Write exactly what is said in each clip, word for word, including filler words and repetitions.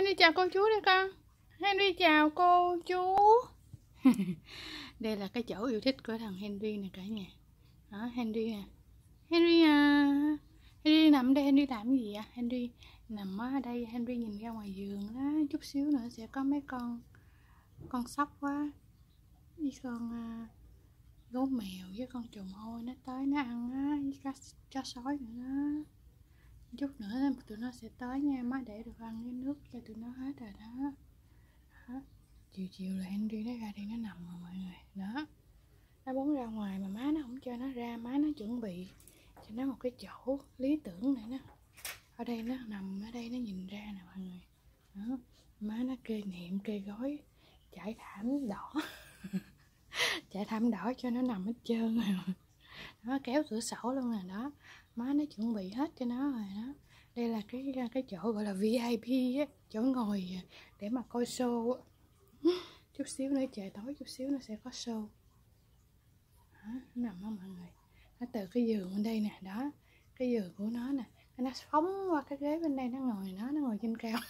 Henry chào cô chú đi con. Henry chào cô chú. Đây là cái chỗ yêu thích của thằng Henry nè cả nhà. Đó, Henry nè. Henry à. Henry nằm đây, Henry làm gì vậy? Henry nằm ở đây, Henry nhìn ra ngoài vườn đó. Chút xíu nữa sẽ có mấy con con sóc quá với con uh, gấu mèo với con trồn hôi nó tới nó ăn á, với cá, cá sói nữa đó. Chút nữa tụi nó sẽ tới nha, má để được ăn cái nước cho tụi nó hết rồi đó. Đó. Chiều chiều là Henry nó ra đây nó nằm rồi mọi người. Đó. Nó muốn ra ngoài mà má nó không cho nó ra, má nó chuẩn bị cho nó một cái chỗ lý tưởng này nè. Ở đây nó nằm, ở đây nó nhìn ra nè mọi người. Đó. Má nó kê niệm, kê gối, trải thảm đỏ. Trải thảm đỏ cho nó nằm hết trơn rồi. Nó kéo cửa sổ luôn rồi đó. Má nó chuẩn bị hết cho nó rồi đó. Đây là cái cái chỗ gọi là vê i pê á, chỗ ngồi để mà coi show. Chút xíu nữa trời tối chút xíu nó sẽ có show. Đó, nó nằm đó mọi người. Nó từ cái giường bên đây nè, đó. Cái giường của nó nè, nó phóng qua cái ghế bên đây nó ngồi, nó nó ngồi trên cao.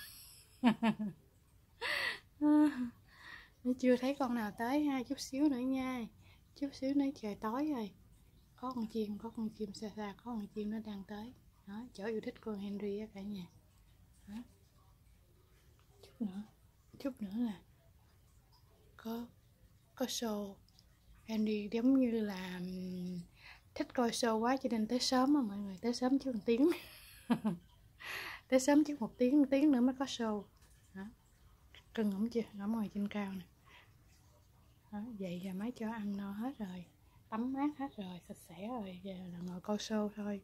Nó chưa thấy con nào tới ha, chút xíu nữa nha. Chút xíu nữa trời tối rồi. Có con chim, có con chim xa xa, có con chim nó đang tới. Đó, chỗ yêu thích của Henry á cả nhà. Đó. Chút nữa, chút nữa là có có show. Henry giống như là thích coi show quá cho nên tới sớm mà mọi người, tới sớm chứ một tiếng. Tới sớm chứ một tiếng, một tiếng nữa mới có show. Đó. Cưng ổng chưa, ổng ngồi trên cao nè. Đó, vậy là máy cho ăn no hết rồi, tắm mát hết rồi, sạch sẽ rồi, giờ là ngồi coi show thôi.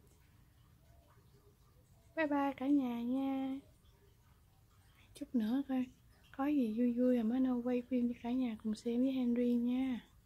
Bye bye cả nhà nha. Chút nữa coi có gì vui vui rồi mới nâu quay phim cho cả nhà cùng xem với Henry nha.